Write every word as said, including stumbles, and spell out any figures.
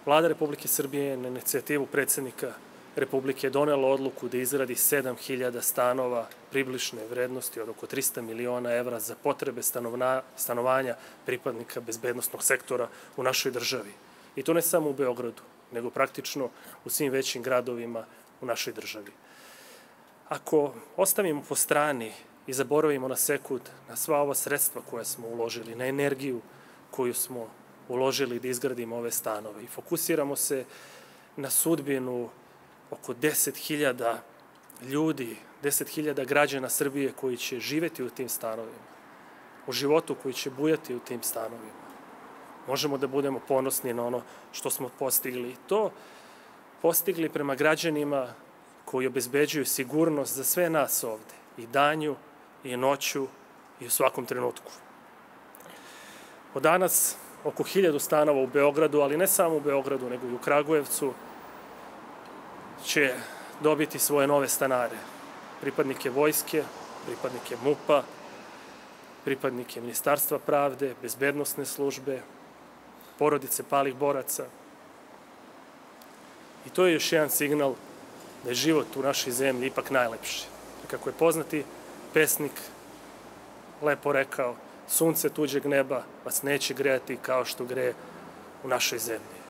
Vlada Republike Srbije je na inicijativu predsednika Republike donela odluku da izgradi sedam hiljada stanova približne vrednosti od oko trista miliona evra za potrebe stanovanja pripadnika bezbednosnog sektora u našoj državi. I to ne samo u Beogradu, nego praktično u svim većim gradovima u našoj državi. Ako ostavimo po strani i zaboravimo na sekund na sva ova sredstva koja smo uložili, na energiju koju smo uložili da izgradimo ove stanove i fokusiramo se na sudbinu oko deset hiljada ljudi, deset hiljada građana Srbije koji će živeti u tim stanovima, u životu koji će bujati u tim stanovima. Možemo da budemo ponosni na ono što smo postigli. I to postigli prema građanima koji obezbeđuju sigurnost za sve nas ovde, i danju, i noću, i u svakom trenutku. Od danas oko hiljadu stanova u Beogradu, ali ne samo u Beogradu, nego i u Kragujevcu, će dobiti svoje nove stanare. Pripadnike vojske, pripadnike MUP-a, pripadnike Ministarstva pravde, bezbednosne službe, porodice palih boraca. I to je još jedan signal da je život u našoj zemlji ipak najlepši. Kako je poznati pesnik lepo rekao, sunce tuđeg neba vas neće grejati kao što greje u našoj zemlji.